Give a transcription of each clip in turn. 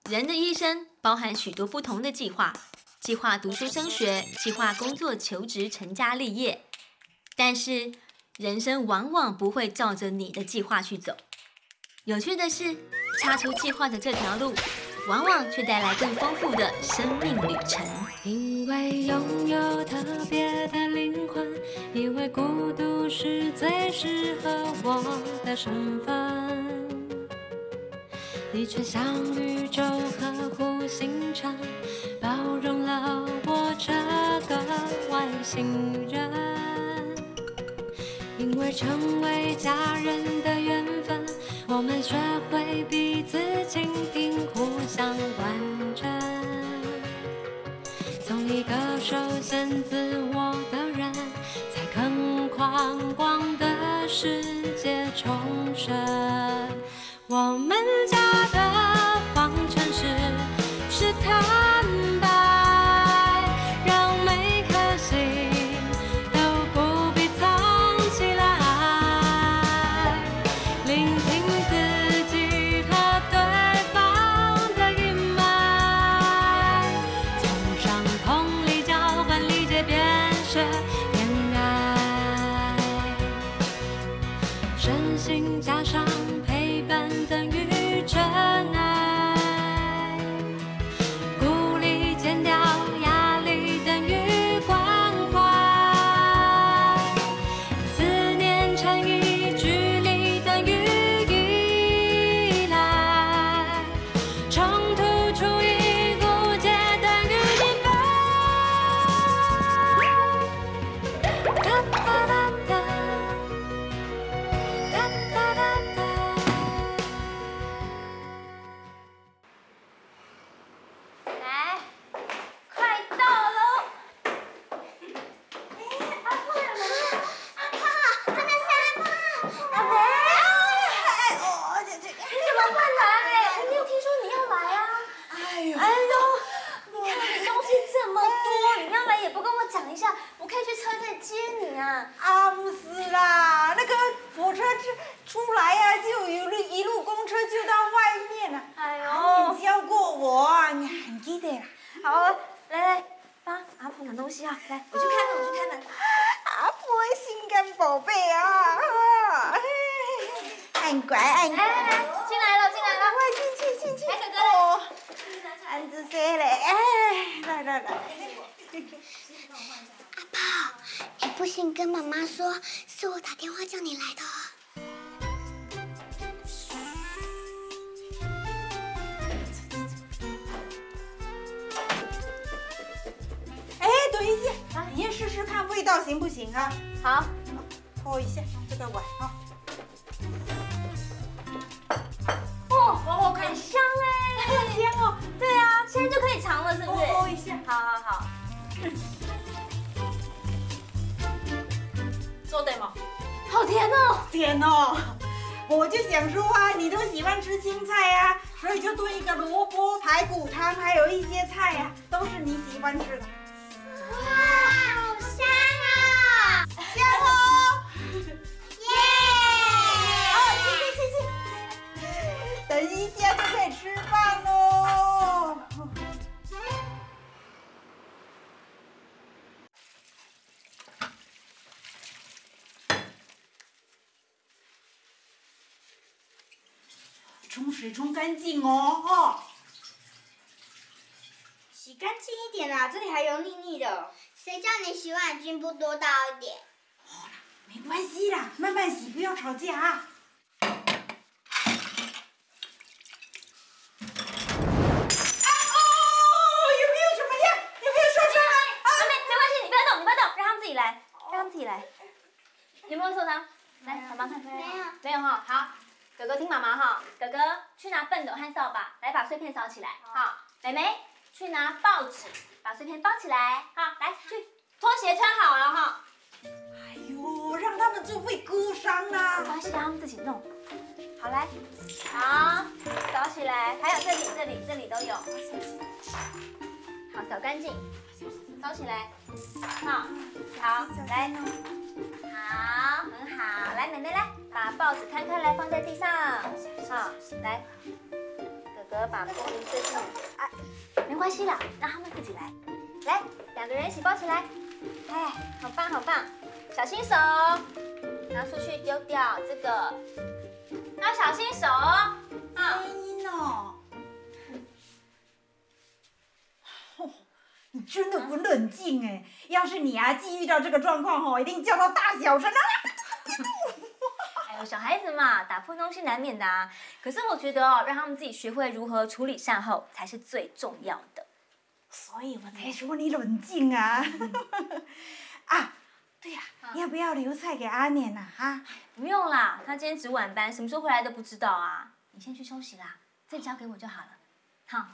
人的一生包含许多不同的计划，计划读书升学，计划工作求职、成家立业。但是，人生往往不会照着你的计划去走。有趣的是，踏出计划的这条路，往往却带来更丰富的生命旅程。 因为拥有特别的灵魂，因为孤独是最适合我的身份。你却像宇宙呵护星辰，包容了我这个外星人。因为成为家人的缘分，我们学会彼此倾听，互相完整。从一个受限自我的人，在更宽广的世界重生。我们家的方程式是坦白，让每颗心都不必藏起来，聆听自己和对方的隐瞒，从伤痛里交换理解，边学边爱，身心加上陪伴等于真爱，鼓励减掉压力等于关怀，思念乘以距离等于依赖，冲突除以误解等于明白。哒哒哒哒，哒哒哒哒。 来，快到喽！阿胖有没有？阿胖，真的是阿胖！阿梅，你怎么会来？我没有听说你要来啊！哎呦，你看你东西这么多，你要来也不跟我讲一下，我可以去车站接你啊！ 啊，不是啦，那个火车出来呀，就有一路公车就到外面了。 哎呦， 你教过我啊，你还记得啦？ 好，来，帮阿婆拿东西啊！来，我去开门，我去开门。 阿婆的心肝宝贝啊！很乖，很乖。 来，进来了，进来了。 快进去。 来，哥哥哦，安子谁嘞？哎，来。 阿宝，你不行跟妈妈说，是我打电话叫你来的哦。 哎，等一下，你先试试看味道行不行啊？ 好， 喝一下这个碗啊。 哦，很香哎， 很香哦。 对啊，现在就可以尝了，是不是？ 喝一下。 好。 做对吗？ 好甜哦！ 甜哦，我就想说啊，你都喜欢吃青菜呀，所以就炖一个萝卜排骨汤，还有一些菜呀，都是你喜欢吃的。 哇，好香啊！ 香哦！ 耶！ 哦，去，等一下就可以吃饭喽。冲水冲干净哦， 洗干净一点啦，这里还油腻腻的。谁叫你洗碗巾不多倒一点？ 没关系啦，慢慢洗，不要吵架啊。 让他们自己来。有没有受伤？来，妈妈看。没有哈。好，哥哥听妈妈哈。哥哥去拿畚斗和扫把，来把碎片扫起来。好，妹妹去拿报纸，把碎片包起来。好，来去，拖鞋穿好了哈。 哎呦，让他们就会割伤啦。 没关系，让他们自己弄。好，来，好，扫起来。还有这里都有。好，扫干净，扫起来。好，来。好，很好。来，妹妹来，把报纸摊开来放在地上。好，来，哥哥把风铃塞进没关系啦，让他们自己来。来，2个人一起抱起来。哎，好棒好棒！小心手，拿出去丢掉这个。要小心手哦。 声音哦。你真的不冷静哎！要是你阿纪遇到这个状况吼，一定叫到大小声啊！ 哎呦，小孩子嘛，打破东西难免的啊。可是我觉得哦，让他们自己学会如何处理善后才是最重要的。 所以我才说你冷静啊！啊，对呀，要不要留菜给阿年呐？啊？ 不用啦，他今天值晚班，什么时候回来都不知道啊。你先去休息啦，这交给我就好了。好。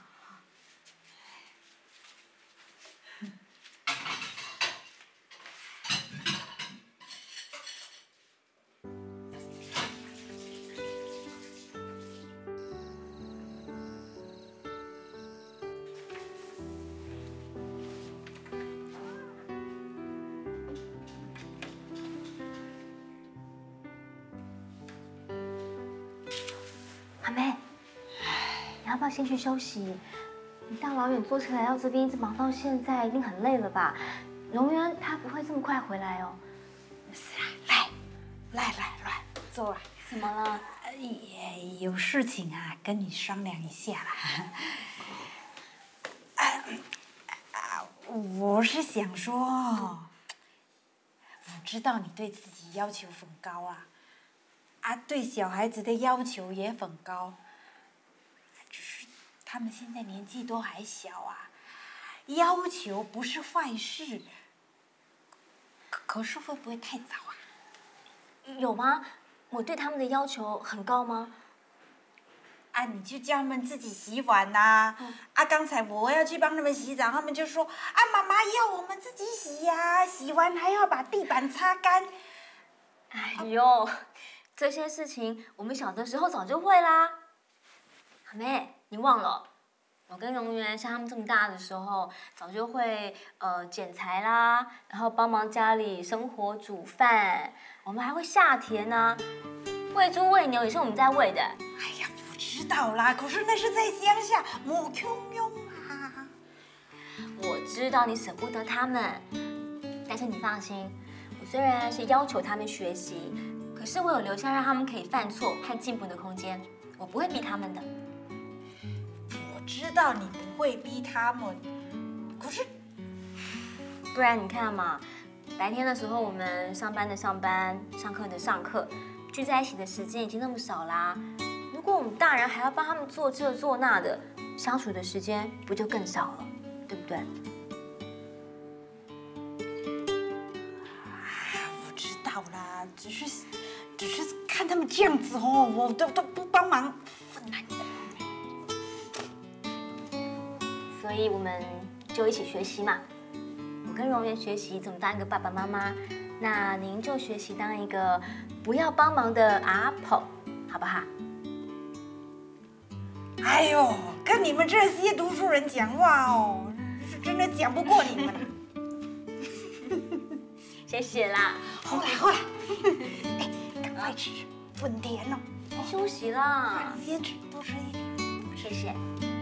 阿妹，你要不要先去休息？你大老远坐车来到这边，一直忙到现在，一定很累了吧？荣渊他不会这么快回来哦。 是啊，来，坐啊。 怎么了？ 有事情啊，跟你商量一下啦。我是想说，我知道你对自己要求很高啊。对小孩子的要求也很高，只是他们现在年纪都还小啊，要求不是坏事，可是会不会太早啊？ 有吗？我对他们的要求很高吗？ 你就叫他们自己洗碗呐。刚才我要去帮他们洗澡，他们就说妈妈要我们自己洗呀，洗完还要把地板擦干。 哎呦！这些事情我们小的时候早就会啦。阿妹，你忘了？我跟荣源像他们这么大的时候，早就会剪裁啦，然后帮忙家里生活煮饭，我们还会下田啊，喂猪喂牛也是我们在喂的。 哎呀，我知道啦，可是那是在乡下，没空用啊。 我知道你舍不得他们，但是你放心，我虽然是要求他们学习。可是我有留下让他们可以犯错和进步的空间，我不会逼他们的。 我知道你不会逼他们，可是， 不然你看嘛，白天的时候我们上班的上班，上课的上课，聚在一起的时间已经那么少啦。如果我们大人还要帮他们做这做那的，相处的时间不就更少了，对不对？ 我知道啦，只是看他们这样子哦，我都不帮忙，很难过。 所以我们就一起学习嘛。我跟荣源学习怎么当一个爸爸妈妈，那您就学习当一个不要帮忙的阿婆，好不好？ 哎呦，跟你们这些读书人讲话哦，是真的讲不过你们。 谢谢啦。 好了，赶快吃，很甜哦。 休息啦。 先吃，多吃一点。 谢谢。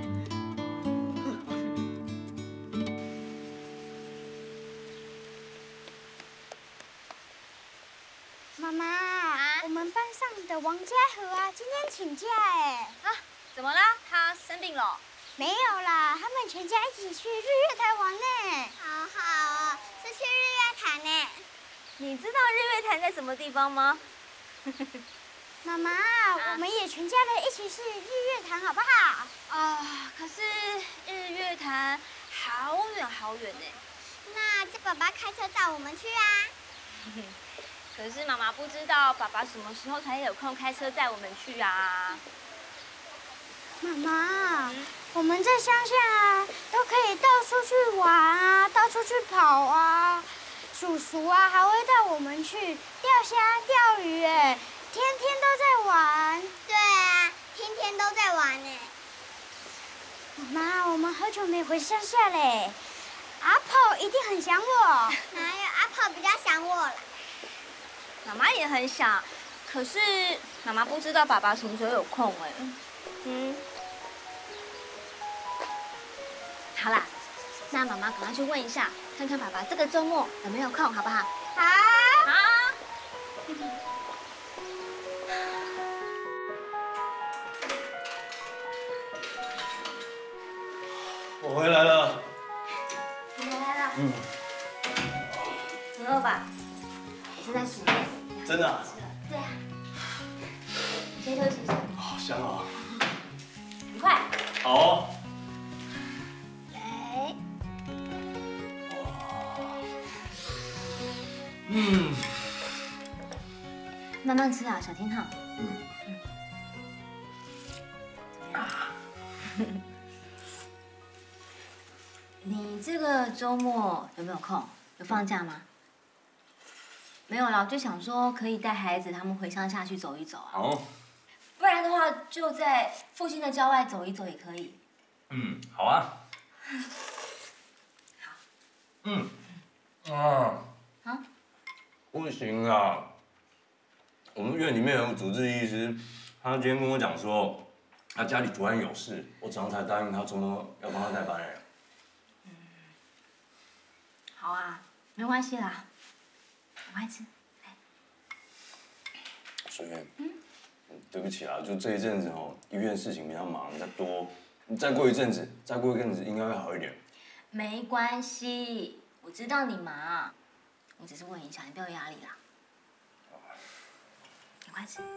妈妈，我们班上的王家和啊，今天请假哎。 怎么啦？他生病了？ 没有啦，他们全家一起去日月潭玩呢。好好哦，是去日月潭呢。 你知道日月潭在什么地方吗？ 妈妈，我们也全家人一起去日月潭好不好？ 可是日月潭好远好远呢。 那叫爸爸开车载我们去啊。 可是妈妈不知道爸爸什么时候才有空开车载我们去啊。 妈妈，我们在乡下啊，都可以到处去玩啊，到处去跑啊。叔叔啊，还会带我们去钓虾、钓鱼，哎，天天都在玩。对啊，天天都在玩呢。妈妈，我们好久没回乡下嘞，阿婆一定很想我。哪有，阿婆比较想我了。 妈妈也很想，可是妈妈不知道爸爸什么时候有空哎。 好啦，那妈妈赶快去问一下，看看爸爸这个周末有没有空，好不好？ 好。 好。 我回来了。 你回来了。 嗯。 很饿吧？我是在实验。 真的啊？ 对啊。你先休息一下。 好香啊！ 很快。 好哦。 来。 嗯。 慢慢吃啊，小心烫。你这个周末有没有空？有放假吗？没有啦，我就想说可以帶孩子他们回乡下去走一走啊。 好。 不然的话，就在附近的郊外走一走也可以。 嗯，好啊。 好。 嗯。啊。 啊？ 不行啊！我们院里面有主治医师，他今天跟我讲说，他家里突然有事，我早上才答应他周末要帮他代班人。 好啊，没关系啦，赶快吃。 水源，对不起啊，就这一阵子哦，医院事情比较忙，再过一阵子应该会好一点。 没关系，我知道你忙，我只是问一下，你不要有压力啦。赶快吃。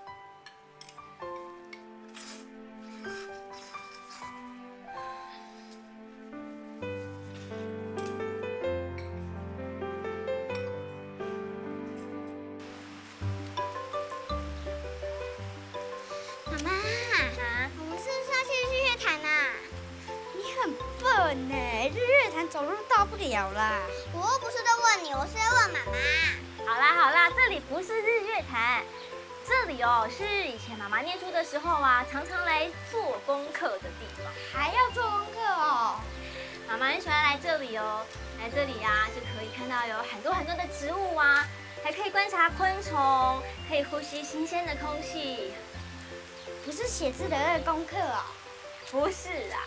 妈妈，我们是不是要去日月潭啊？你很笨呢，日月潭走路到不了啦。我又不是在问你，我是在问妈妈。 好啦好啦，这里不是日月潭，这里哦是以前妈妈念书的时候啊，常常来做功课的地方。 还要做功课哦？ 妈妈很喜欢来这里哦，来这里啊就可以看到有很多很多的植物啊，还可以观察昆虫，可以呼吸新鲜的空气。 不是写字的那个功课哦？ 不是啊。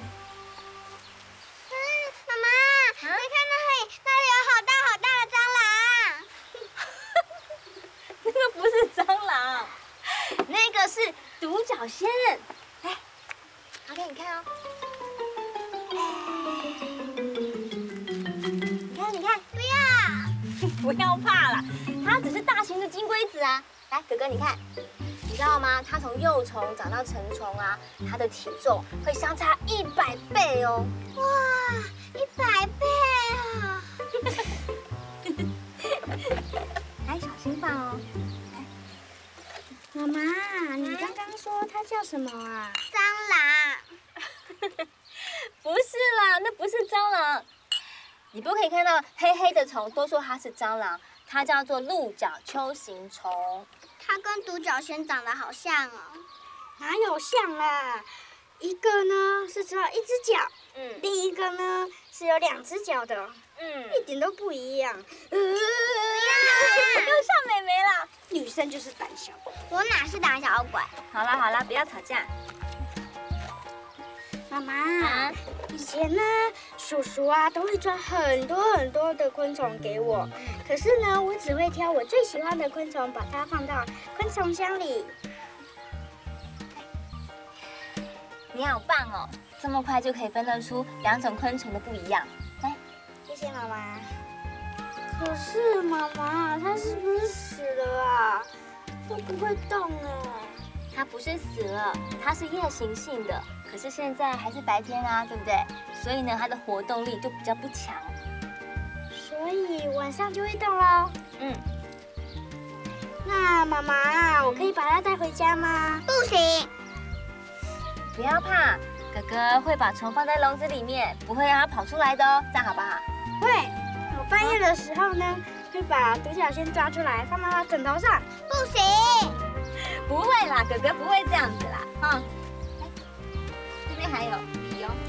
妈妈，你看那里有好大好大的蟑螂。 那个不是蟑螂，那个是独角仙。来，好给你看哦。你看， 不要， 不要怕啦，它只是大型的金龟子啊。来，哥哥你看，你知道吗？它从幼虫长到成虫啊，它的体重会相差100倍哦。 哇，100倍啊！ 来，小心放哦。 妈妈，你刚刚说它叫什么啊？蟑螂。 不是啦，那不是蟑螂。你不可以看到黑黑的虫都说它是蟑螂，它叫做鹿角丘形虫。 它跟独角仙长得好像哦。哪有像啦？一个呢是只有1只脚，另一个呢是有2只脚的，一点都不一样。不要， 又像妹妹啦。 女生就是胆小。我哪是胆小鬼？ 好啦好啦，不要吵架。 妈妈，以前呢，叔叔啊都会抓很多很多的昆虫给我，可是呢，我只会挑我最喜欢的昆虫，把它放到昆虫箱里。 你好棒哦，这么快就可以分得出2种昆虫的不一样。来， 谢谢妈妈。可是妈妈，它是不是死了啊？都不会动哎。 它不是死了，它是夜行性的。可是现在还是白天啊，对不对？所以呢，它的活动力就比较不强。 所以晚上就会动喽。那妈妈，我可以把它带回家吗？不行。 不要怕，哥哥会把虫放在笼子里面，不会让它跑出来的哦，这样好不好？ 会。我半夜的时候呢，会把独角仙抓出来，放到它枕头上。不行。 不会啦，哥哥不会这样子啦，这边还有笔哦。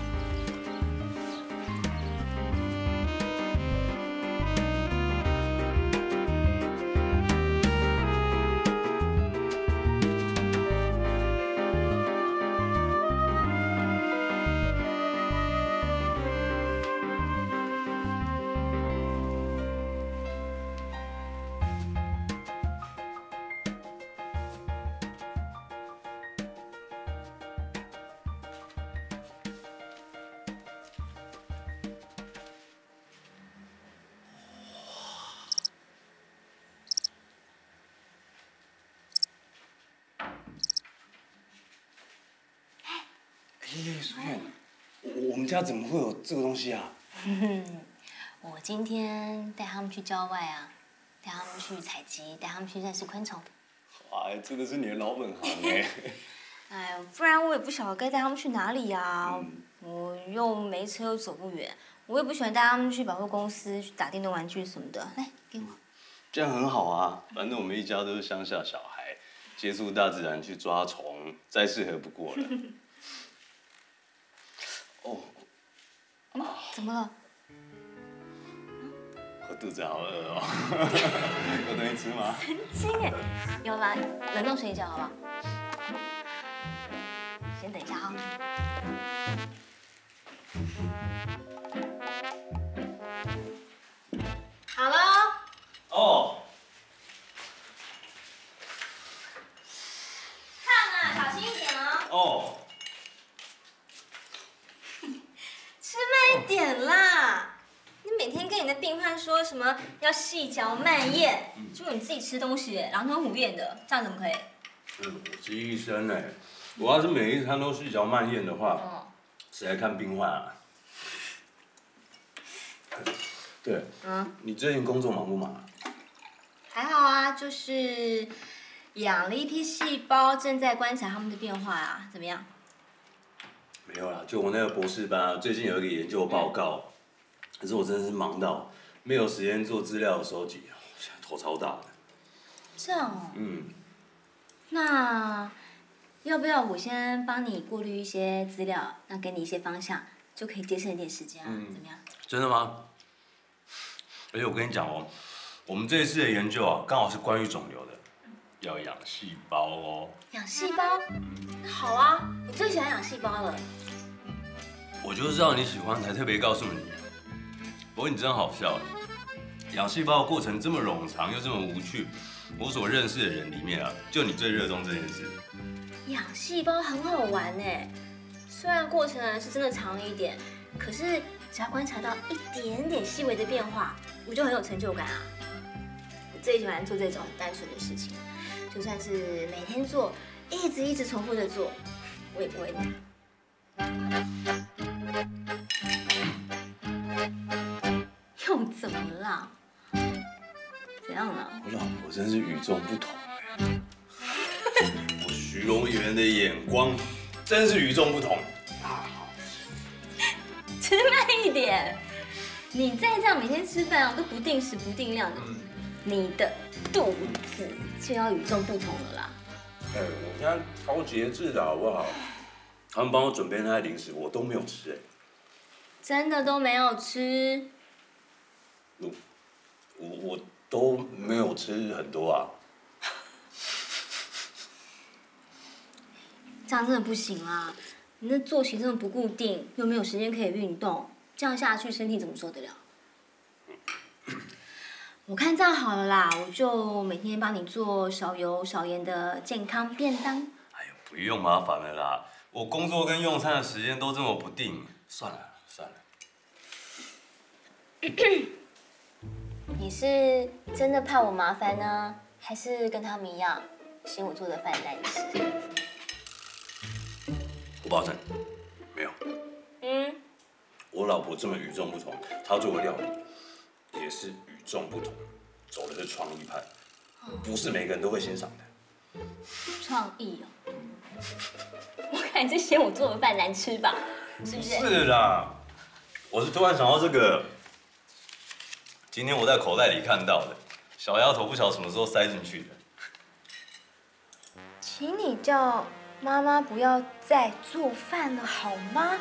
苏燕，我们家怎么会有这个东西啊？ 我今天带他们去郊外啊，带他们去采集，带他们去认识昆虫。 哇，真的是你的老本行哎。 哎，不然我也不晓得该带他们去哪里呀。我又没车，又走不远。我也不喜欢带他们去百货公司去打电动玩具什么的。来，给我。 这样很好啊，反正我们一家都是乡下小孩，接触大自然去抓虫，再适合不过了。哦， 怎么了？ 我肚子好饿哦，有东西吃吗？ 神经哎！有啦，冷冻水饺好不好？先等一下啊。好了。 哦。 看啊，小心一点哦。 哦。 吃慢一点啦！你每天跟你的病患说什么要细嚼慢咽，结果你自己吃东西狼吞虎咽的，这样怎么可以？ 我是医生哎，我要是每一餐都细嚼慢咽的话，谁来看病患啊？对，你最近工作忙不忙？ 还好啊，就是养了一批细胞，正在观察它们的变化啊，怎么样？ 没有啦，就我那个博士班啊，最近有一个研究报告，可是我真的是忙到没有时间做资料的收集，现在头超大的。 这样哦。那要不要我先帮你过滤一些资料，那给你一些方向，就可以节省一点时间啊？怎么样？ 真的吗？而且我跟你讲哦，我们这一次的研究啊，刚好是关于肿瘤的，要养细胞哦。 养细胞？好啊，我最喜欢养细胞了。 我就知道你喜欢，才特别告诉你。不过你真好笑，养细胞的过程这么冗长又这么无趣，我所认识的人里面啊，就你最热衷这件事。 养细胞很好玩哎，虽然过程是真的长了一点，可是只要观察到一点点细微的变化，我就很有成就感啊。我最喜欢做这种很单纯的事情，就算是每天做，一直重复的做，我也不会腻。又怎么了？怎样了？ 我老婆真是与众不同哎，我徐荣元的眼光真是与众不同。 吃慢一点，你再这样每天吃饭啊都不定时不定量的，你的肚子就要与众不同了啦。 哎，我现在超节制的好不好？他们帮我准备那些零食，我都没有吃哎。 真的都没有吃？ 我都没有吃很多啊。 这样真的不行啦！你那作息这么不固定，又没有时间可以运动，这样下去身体怎么受得了？我看这样好了啦，我就每天帮你做少油少盐的健康便当。 哎呦，不用麻烦了啦，我工作跟用餐的时间都这么不定，算了。 你是真的怕我麻烦呢，还是跟他们一样嫌我做的饭难吃？ 我保证，没有。我老婆这么与众不同，她做的料理也是与众不同，走的是创意派，不是每个人都会欣赏的。 创意哦，我看你是嫌我做的饭难吃吧？是不是？ 是啦，我是突然想到这个。今天我在口袋里看到的，小丫头不晓得什么时候塞进去的。 请你叫妈妈不要再做饭了，好吗？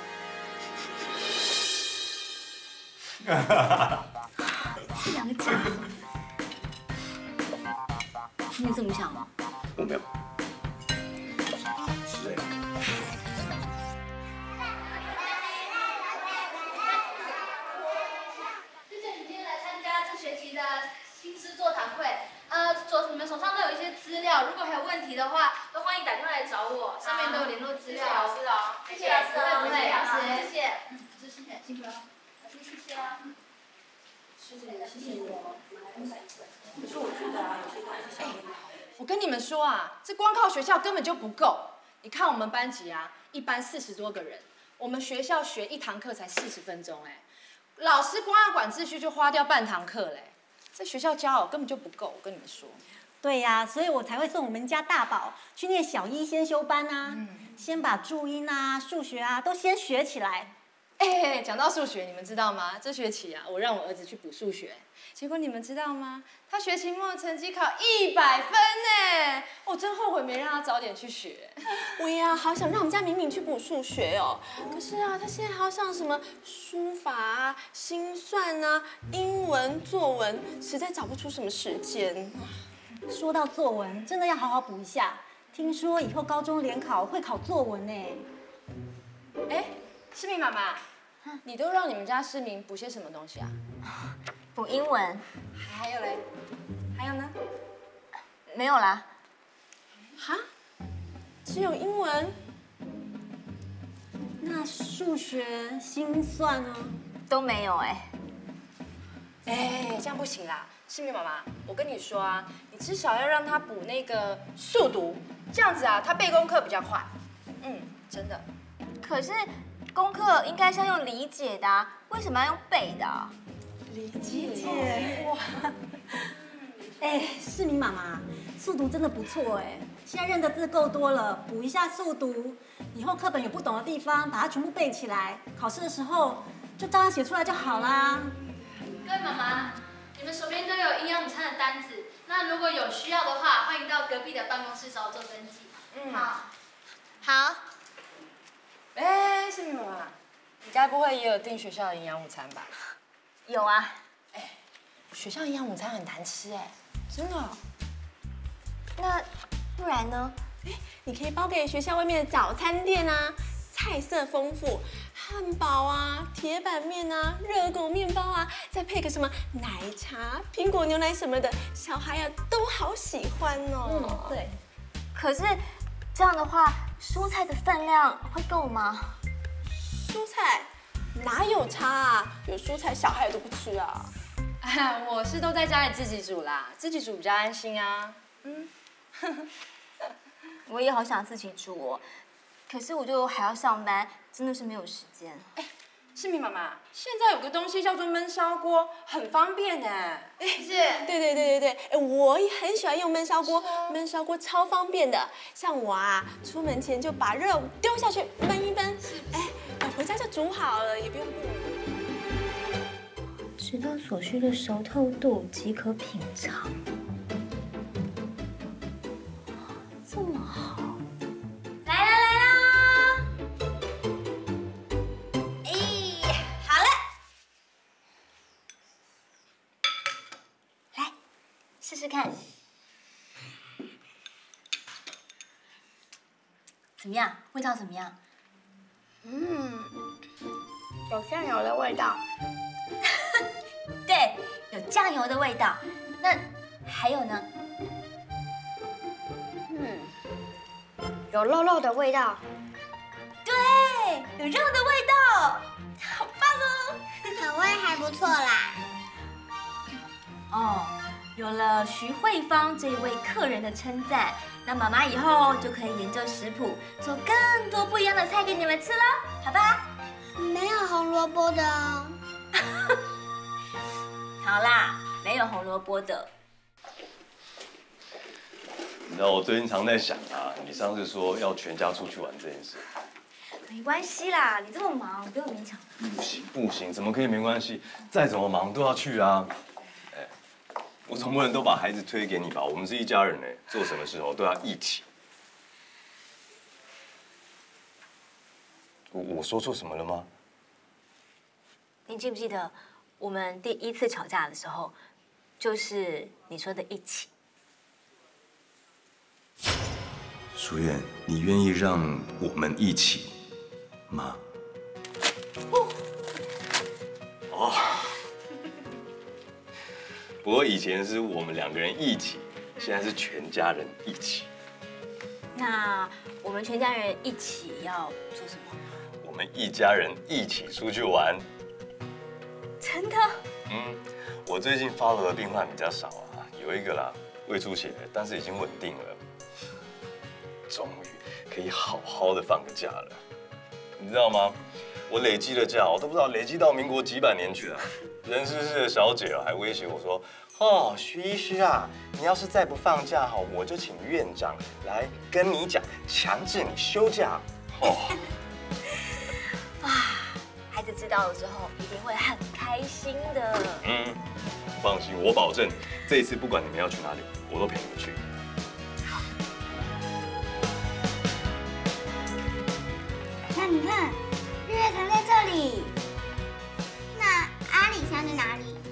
这两个家伙，你有这么想吗？ 我没有。是哎。 你们手上都有一些资料，如果还有问题的话，都欢迎打电话来找我，上面都有联络资料。谢谢老师哦，谢谢老师哦，不会，老师，谢谢，谢谢，辛苦了，谢谢啊。谢谢我。可是我觉得啊，有些东西我跟你们说啊，这光靠学校根本就不够。你看我们班级啊， 一班40多个人，我们学校学1堂课才40分钟哎，老师光要管秩序就花掉半堂课嘞，在学校教根本就不够，我跟你们说。 对呀，所以我才会送我们家大宝去念小一先修班啊，先把注音啊、数学啊都先学起来。 哎，讲到数学，你们知道吗？这学期啊，我让我儿子去补数学，结果你们知道吗？他学期末成绩考100分呢！我真后悔没让他早点去学。 我呀，好想让我们家敏敏去补数学哦，可是啊，他现在还要上什么书法啊、心算啊、英文、作文，实在找不出什么时间。 说到作文，真的要好好补一下。听说以后高中联考会考作文呢。 哎，诗明妈妈，你都让你们家诗明补些什么东西啊？ 补英文。 还有嘞？还有呢？ 没有啦。 哈？只有英文？ 那数学、心算呢？ 都没有哎。 哎，这样不行啦。诗明妈妈，我跟你说啊，你至少要让他补那个速读，这样子啊，他背功课比较快。真的。 可是功课应该是要用理解的啊，为什么要用背的啊？ 理解哇！哎，世明妈妈，速读真的不错哎，现在认的字够多了，补一下速读，以后课本有不懂的地方，把它全部背起来，考试的时候就照样写出来就好啦。 各位妈妈，你们手边都有营养午餐的单子，那如果有需要的话，欢迎到隔壁的办公室找我做登记。好。 好。 哎，诗明妈妈，你该不会也有订学校的营养午餐吧？ 有啊。 哎，学校营养午餐很难吃哎，真的。 那不然呢？ 哎，你可以包给学校外面的早餐店啊，菜色丰富，汉堡啊、铁板面啊、热狗面包啊，再配个什么奶茶、苹果牛奶什么的，小孩啊都好喜欢哦。 对。 可是这样的话，蔬菜的分量会够吗？ 蔬菜哪有差啊？有蔬菜小孩都不吃啊。 我是都在家里自己煮啦，自己煮比较安心啊。 我也好想自己煮哦，可是我就还要上班，真的是没有时间。 哎，诗明妈妈，现在有个东西叫做焖烧锅，很方便哎。 是。对，哎，我也很喜欢用焖烧锅，焖烧锅超方便的。像我啊，出门前就把肉丢下去焖一焖，哎，回家就煮好了，也不用顾。 直到所需的熟透度即可品尝。这么好， 来啦！哎，好了，来试试看，怎么样？味道怎么样？ 有酱油的味道。 对，有酱油的味道。那还有呢？ 有肉肉的味道。 对，有肉的味道，好棒哦！ 口味还不错啦。 哦，有了徐慧芳这一位客人的称赞，那妈妈以后就可以研究食谱，做更多不一样的菜给你们吃了，好吧？ 没有红萝卜的哦。 好啦，没有红萝卜的。 你知道我最近常在想啊，你上次说要全家出去玩这件事。 没关系啦，你这么忙，不用勉强。 不行，怎么可以没关系？再怎么忙都要去啊！哎，我总不能都把孩子推给你吧？我们是一家人哎，做什么时候都要一起。我说错什么了吗？ 你记不记得我们第一次吵架的时候，就是你说的一起？ 淑燕，你愿意让我们一起吗？哦，不过以前是我们2个人一起，现在是全家人一起。 那我们全家人一起要做什么？ 我们一家人一起出去玩。 真的？ 我最近follow的病患比较少啊，有一个啦，胃出血，但是已经稳定了。终于， 可以好好的放个假了。你知道吗？我累积的假，我都不知道累积到民国几百年去了。人事室的小姐还威胁我说：“哦，徐医师啊，你要是再不放假哈，我就请院长来跟你讲，强制你休假。”哦。 孩子知道了之后一定会很开心的。 放心，我保证，这一次不管你们要去哪里，我都陪你们去。 你看，日月潭在这里。那阿里山在哪里？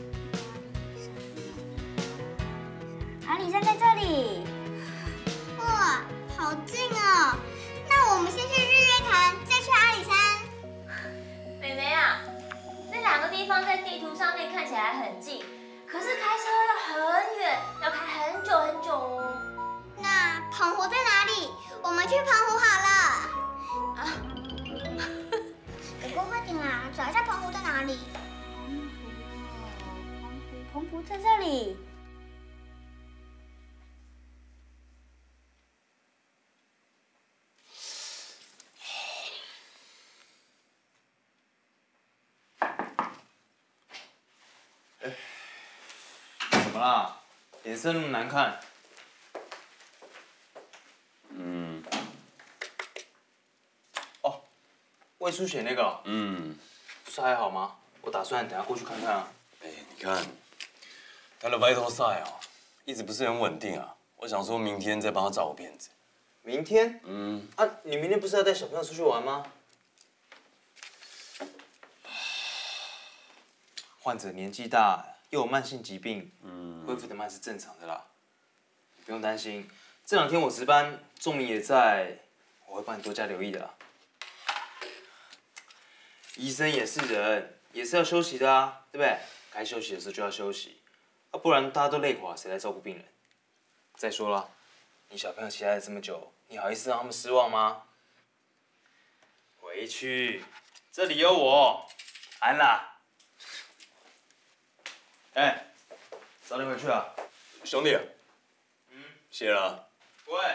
阿里山在这里。哇，好近哦！那我们先去日月潭，再去阿里山。 妹妹啊，那两个地方在地图上面看起来很近，可是开车要很远，要开很久很久哦。 那澎湖在哪里？我们去澎湖好了。啊，哥哥快点啦，找一下澎湖在哪里。澎湖在这里。 怎么啦？脸色那么难看？哦，胃出血那个哦。不是还好吗？我打算等下过去看看啊。 你看，他的 vital sign 哦，一直不是很稳定啊。我想说明天再帮他照个片子。 明天？你明天不是要带小朋友出去玩吗？患者年纪大，又有慢性疾病，恢复得慢是正常的啦。你不用担心，这2天我值班，仲明也在，我会帮你多加留意的啦。医生也是人，也是要休息的啊，对不对？该休息的时候就要休息，不然大家都累垮，谁来照顾病人？再说了，你小朋友期待了这么久，你好意思让他们失望吗？回去，这里有我，安啦。早点回去啊， 兄弟。谢了。 不会。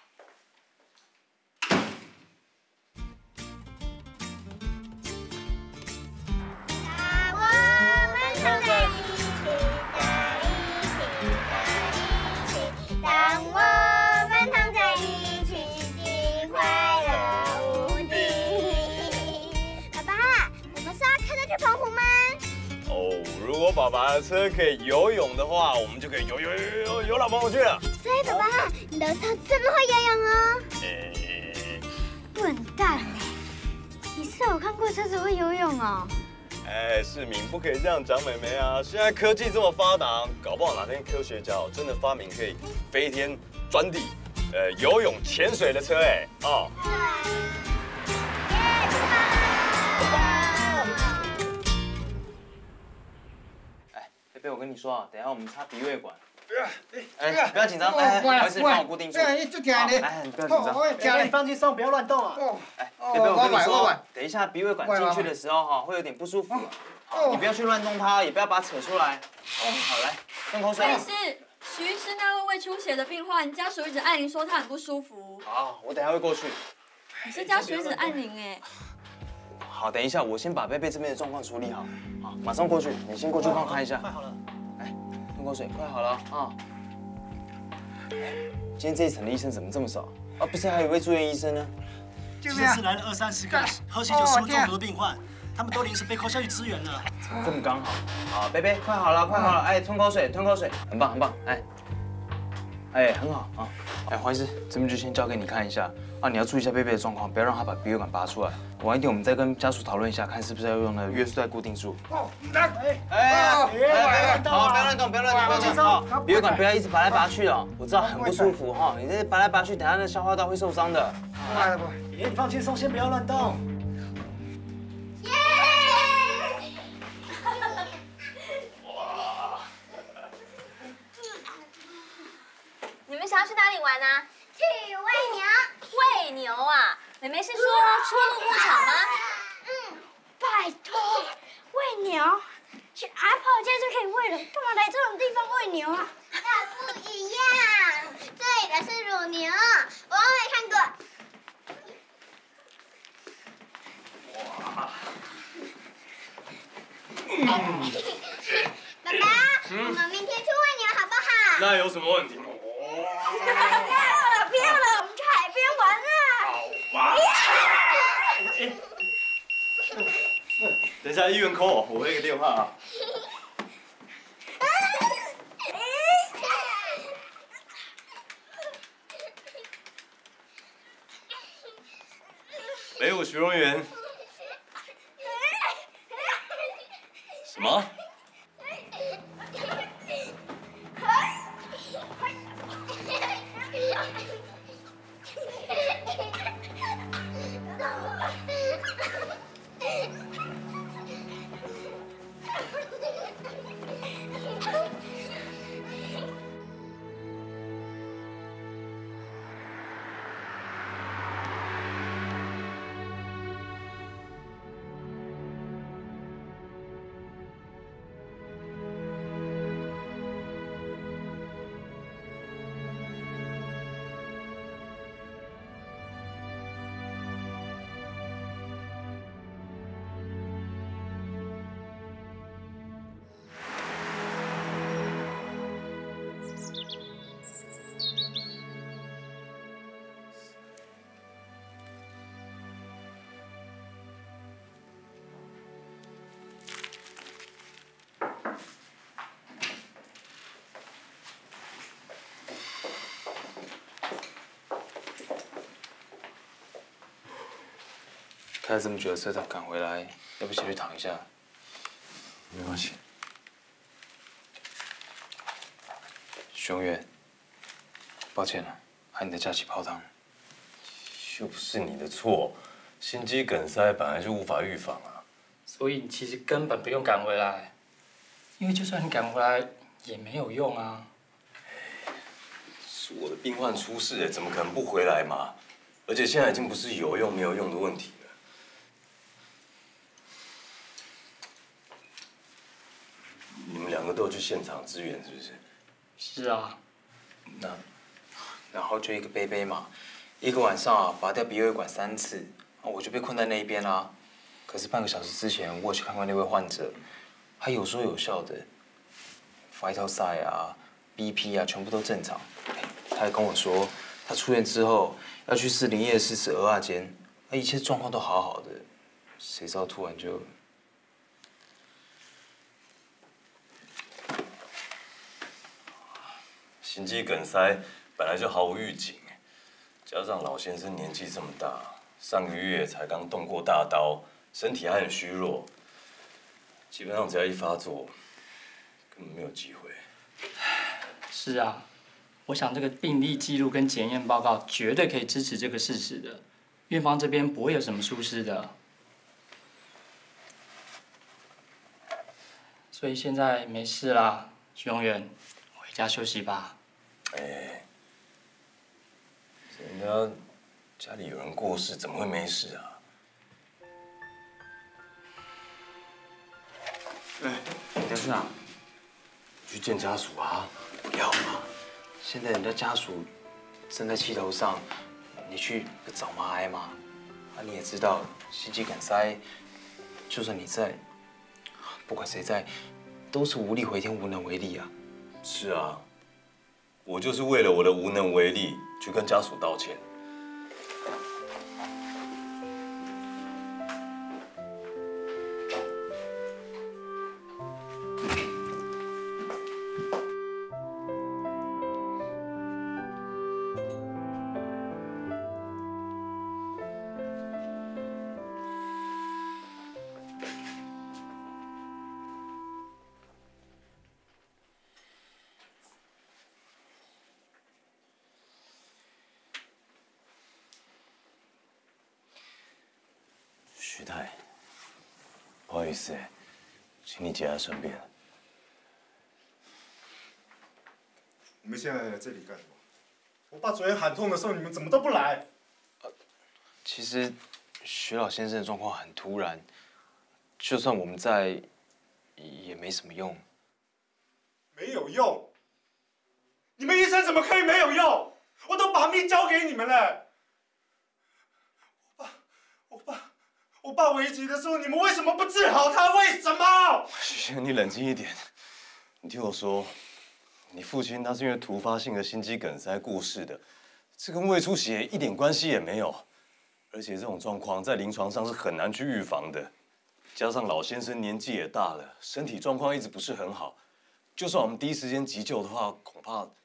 当我们躺在一起的快乐无敌。爸爸，我们是要开车去澎湖吗？ 如果爸爸的车可以游泳的话，我们就可以游到澎湖去了。 所以爸爸，你的车真的会游泳哦？笨蛋哎！你是有看过车子会游泳哦？ 世民不可以这样讲妹妹啊！现在科技这么发达，搞不好哪天科学家真的发明可以飞天钻地、游泳、潜水的车贝贝，我跟你说啊，等一下我们插鼻胃管。不要紧张，来，不好意思，帮我固定住。来，不要紧张。 你放轻松，不要乱动啊。 贝贝，我跟你说，等一下鼻胃管进去的时候会有点不舒服，你不要去乱动它，也不要把它扯出来。好，来，吞口水。 徐医师那位胃出血的病患，家属一直按铃说他很不舒服。 好，我等下会过去。 你是家属一直按铃哎。 好，等一下，我先把贝贝这边的状况处理好，好，马上过去。你先过去帮我看一下。 快好了。 来，吞口水，快好了啊。今天这一层的医生怎么这么少？不是还有一位住院医生呢？ 今天是来了20-30个喝喜酒食物中毒的病患，他们都临时被扣下去支援了。 怎么这么刚好？好，贝贝，快好了，快好了，吞口水，很棒，很棒，很好啊。黄医师，这边就先交给你看一下啊，你要注意一下贝贝的状况，不要让他把鼻胃管拔出来。晚一点我们再跟家属讨论一下，看是不是要用那个约束带固定住。好，不要乱动，不要紧张，鼻胃管不要一直拔来拔去哦，我知道很不舒服哈，你这拔来拔去，等下那消化道会受伤的。 你放轻松，先不要乱动。 你们想要去哪里玩呢？ 去喂牛。 喂牛啊？妹妹是说出入牧场吗？ 拜托，喂牛，去阿婆家就可以喂了，干嘛来这种地方喂牛啊？那不一样，这里的是乳牛，我没看过。 爸爸，我们明天去喂牛好不好？ 那有什么问题？ 不要了，我们去海边玩啊！ 好吧。等一下医院 call 我会一个电话啊。喂，我徐荣元。什么？ 开了这么久的车才赶回来，要不先去躺一下？ 没关系。 熊远，抱歉了，害你的假期泡汤。 又不是你的错，心肌梗塞本来就无法预防啊。 所以你其实根本不用赶回来，因为就算你赶回来也没有用啊。 是我的病患出事了，怎么可能不回来嘛？而且现在已经不是有用没有用的问题了。你们两个都有去现场支援是不是？ 是啊。 然后就一个贝贝嘛，一个晚上啊拔掉鼻胃管3次，我就被困在那一边啦。可是半个小时之前我有去看过那位患者，他有说有笑的 ，vital sign 啊、BP 啊全部都正常。他还跟我说，他出院之后要去士林夜市吃蚵仔煎，一切状况都好好的，谁知道突然就…… 心肌梗塞本来就毫无预警，加上老先生年纪这么大，上个月才刚动过大刀，身体还很虚弱，基本上只要一发作，根本没有机会。 是啊，我想这个病历记录跟检验报告绝对可以支持这个事实的，院方这边不会有什么疏失的。所以现在没事啦，徐永远，回家休息吧。 哎，人家家里有人过世，怎么会没事啊？ 哎，你要去哪？ 去见家属啊！ 不要嘛，现在人家家属正在气头上，你去不找骂挨吗？啊，你也知道心肌梗塞，就算你在，不管谁在，都是无力回天，无能为力啊。 是啊，我就是为了我的无能为力去跟家属道歉。徐太，不好意思哎，请你节哀顺变。 你们现在来这里干什么？我爸昨天喊痛的时候，你们怎么都不来？ 其实徐老先生的状况很突然，就算我们在，也没什么用。 没有用？你们医生怎么可以没有用？我都把命交给你们了。 我爸危急的时候，你们为什么不治好他？为什么？ 许仙，你冷静一点。你听我说，你父亲他是因为突发性的心肌梗塞过世的，这跟胃出血一点关系也没有。而且这种状况在临床上是很难去预防的。加上老先生年纪也大了，身体状况一直不是很好。就算我们第一时间急救的话，恐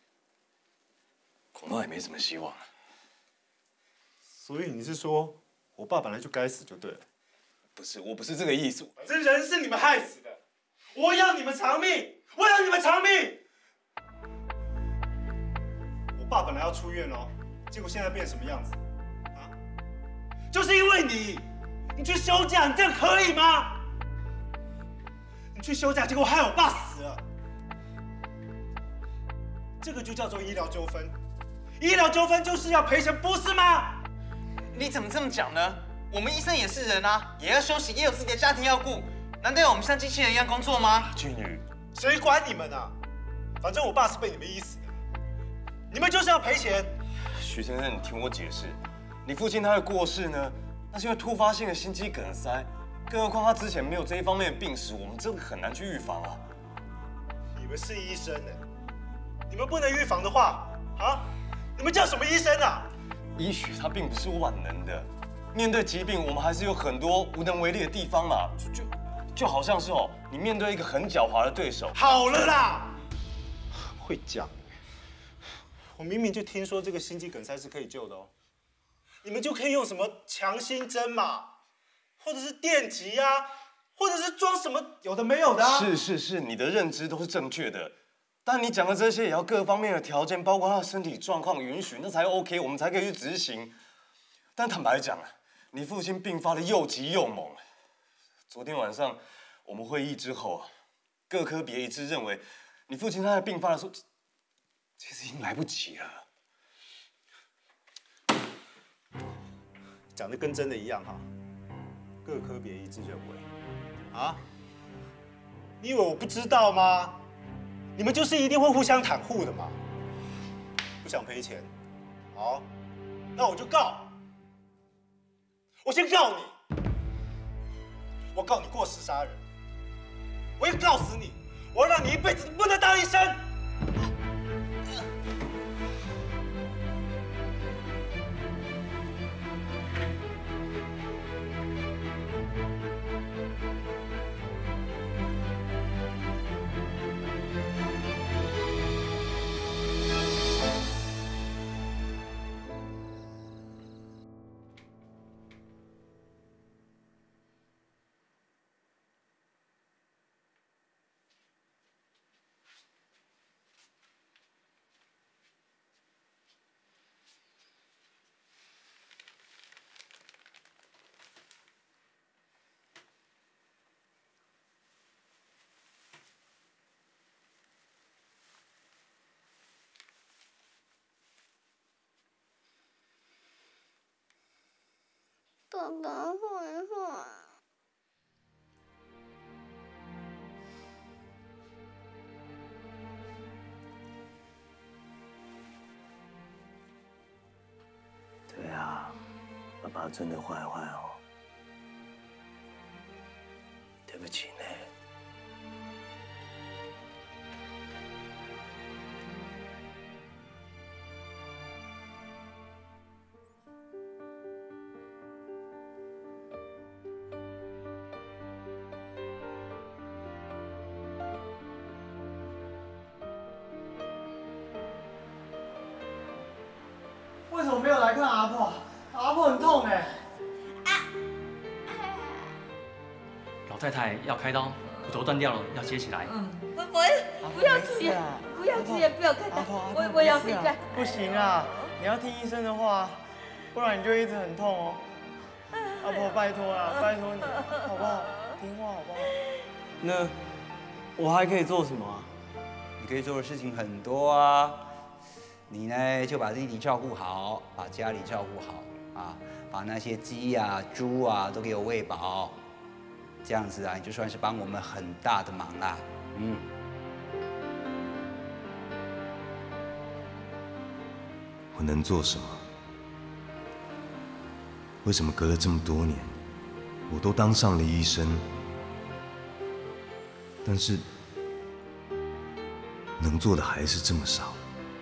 怕也没什么希望。 所以你是说，我爸本来就该死就对了？ 不是，我不是这个意思。 反正人是你们害死的，我要你们偿命，我要你们偿命。我爸本来要出院哦，结果现在变什么样子？啊？就是因为你去休假，你这样可以吗？你去休假，结果害我爸死了。这个就叫做医疗纠纷，医疗纠纷就是要赔钱，不是吗？ 你怎么这么讲呢？我们医生也是人啊，也要休息，也有自己的家庭要顾，难道要我们像机器人一样工作吗？ 俊宇， 谁管你们啊？反正我爸是被你们医死的，你们就是要赔钱。 徐先生，你听我解释，你父亲他的过世呢，那是因为突发性的心肌梗塞，更何况他之前没有这一方面的病史，我们真的很难去预防啊。 你们是医生呢，你们不能预防的话，啊，你们叫什么医生啊？ 医学它并不是万能的，面对疾病，我们还是有很多无能为力的地方嘛。就好像是你面对一个很狡猾的对手。 好了啦，会讲。我明明就听说这个心肌梗塞是可以救的哦，你们就可以用什么强心针嘛，或者是电极啊，或者是装什么有的没有的啊。 是，你的认知都是正确的。但你讲的这些也要各方面的条件，包括他的身体状况允许，那才 OK， 我们才可以去执行。但坦白讲，你父亲病发的又急又猛。昨天晚上我们会议之后，各科别一致认为，你父亲他在病发的时候，其实已经来不及了。 讲的跟真的一样哈，各科别一致认为，啊，你以为我不知道吗？你们就是一定会互相袒护的嘛。不想赔钱，好，那我就告。我先告你，我告你过失杀人，我要告死你，我要让你一辈子不能当医生。 爸爸坏坏。 对啊，爸爸真的坏坏哦，对不起呢。 为什么没有来看阿婆？阿婆很痛哎。 老太太要开刀，骨头断掉了，要接起来。 不要出院，不要出院，不要开刀，我要回家。 不行啊，你要听医生的话，不然你就一直很痛哦。阿婆，拜托啦，拜托你，好不好？听话好不好？那我还可以做什么啊？ 你可以做的事情很多啊。你呢，就把弟弟照顾好，把家里照顾好啊，把那些鸡啊、猪啊都给我喂饱，这样子啊，你就算是帮我们很大的忙啦。 我能做什么？为什么隔了这么多年， 我都当上了医生，但是能做的还是这么少。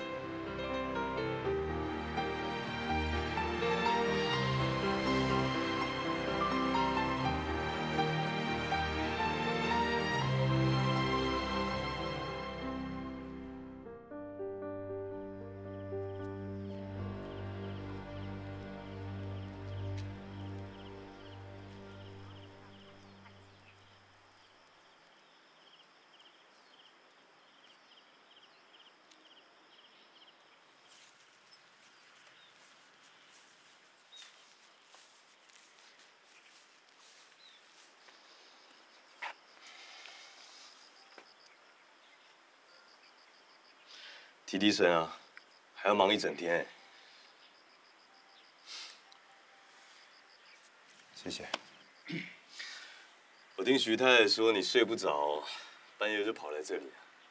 提提神啊，还要忙一整天。 谢谢。 我听徐太太说你睡不着，半夜就跑来这里。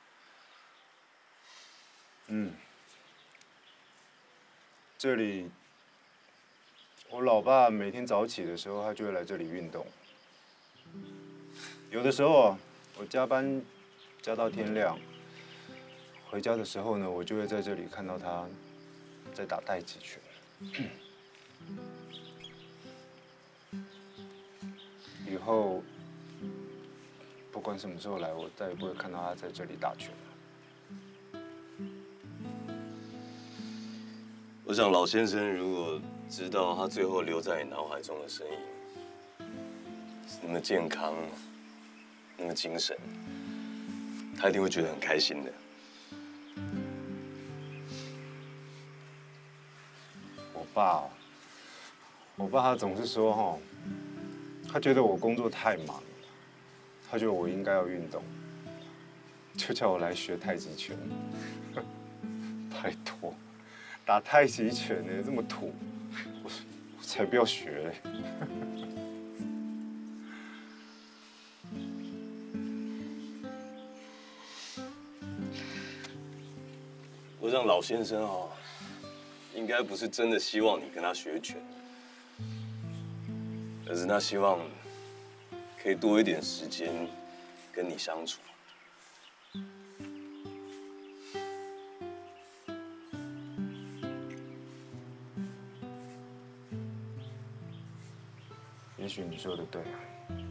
这里我老爸每天早起的时候，他就会来这里运动。有的时候啊，我加班加到天亮。回家的时候呢，我就会在这里看到他在打太极拳。以后不管什么时候来，我再也不会看到他在这里打拳了。 我想老先生如果知道他最后留在你脑海中的身影是那么健康，那么精神，他一定会觉得很开心的。 我爸他总是说哈，他觉得我工作太忙了，他觉得我应该要运动，就叫我来学太极拳。拜托，打太极拳呢这么土，我才不要学嘞。 我想老先生啊，应该不是真的希望你跟他学拳，而是他希望可以多一点时间跟你相处。 也许你说的对啊。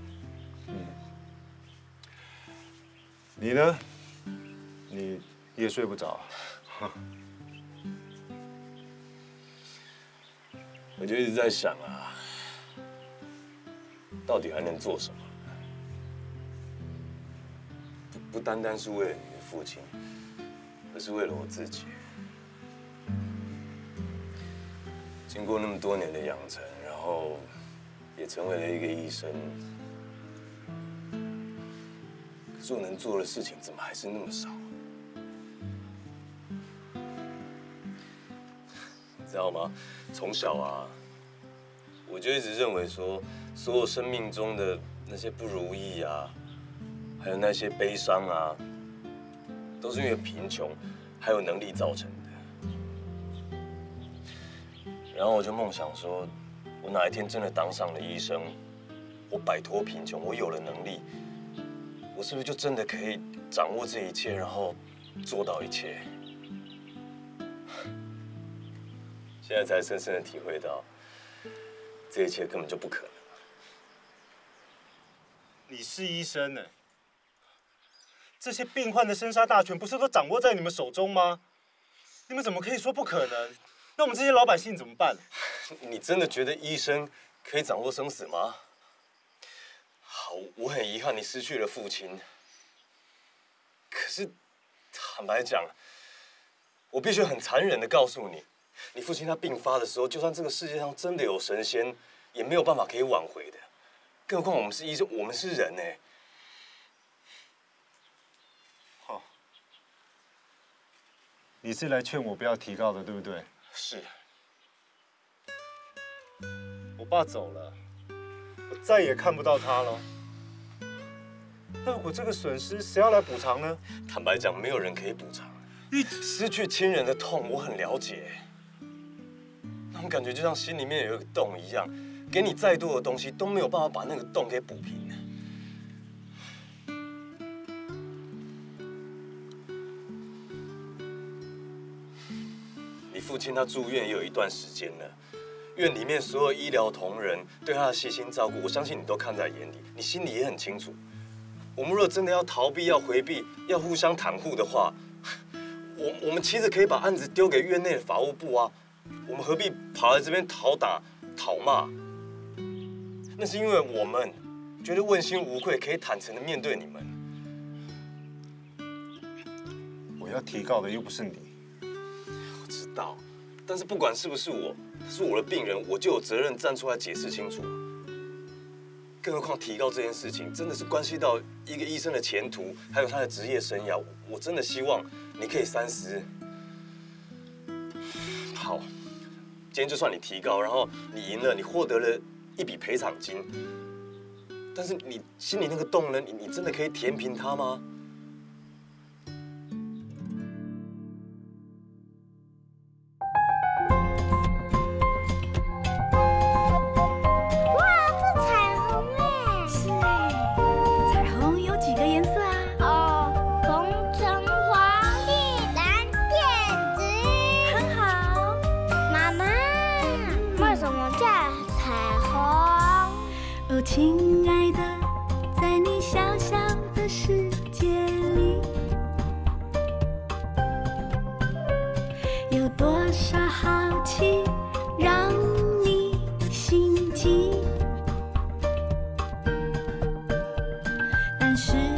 你呢？你也睡不着。 我就一直在想啊，到底还能做什么？不单单是为了你的父亲，而是为了我自己。经过那么多年的养成，然后也成为了一个医生，可是我能做的事情怎么还是那么少？你知道吗？从小啊，我就一直认为说，所有生命中的那些不如意啊，还有那些悲伤啊，都是因为贫穷还有能力造成的。然后我就梦想说，我哪一天真的当上了医生，我摆脱贫穷，我有了能力，我是不是就真的可以掌握这一切，然后做到一切？现在才深深的体会到，这一切根本就不可能。 你是医生呢，这些病患的生杀大权不是都掌握在你们手中吗？你们怎么可以说不可能？那我们这些老百姓怎么办？ 你真的觉得医生可以掌握生死吗？好，我很遗憾你失去了父亲。可是，坦白讲，我必须很残忍的告诉你，你父亲他病发的时候，就算这个世界上真的有神仙，也没有办法可以挽回的。更何况我们是医生，我们是人哎。 好，你是来劝我不要提告的，对不对？ 是。 我爸走了，我再也看不到他了。那如果这个损失谁要来补偿呢？ 坦白讲，没有人可以补偿。失去亲人的痛，我很了解。那种感觉就像心里面有一个洞一样， 给你再多的东西都没有办法把那个洞给补平。你父亲他住院也有一段时间了，院里面所有医疗同仁对他的细心照顾，我相信你都看在眼里，你心里也很清楚。我们若真的要逃避、要回避、要互相袒护的话，我们其实可以把案子丢给院内的法务部啊，我们何必跑来这边讨打、讨骂？那是因为我们觉得问心无愧，可以坦诚的面对你们。 我要提告的又不是你。 我知道，但是不管是不是我，他是我的病人，我就有责任站出来解释清楚。更何况提告这件事情，真的是关系到一个医生的前途，还有他的职业生涯。我真的希望你可以三思。好，今天就算你提告，然后你赢了，你获得了一笔赔偿金，但是你心里那个洞呢？你真的可以填平它吗？ 亲爱的，在你小小的世界里，有多少好奇让你心悸？但是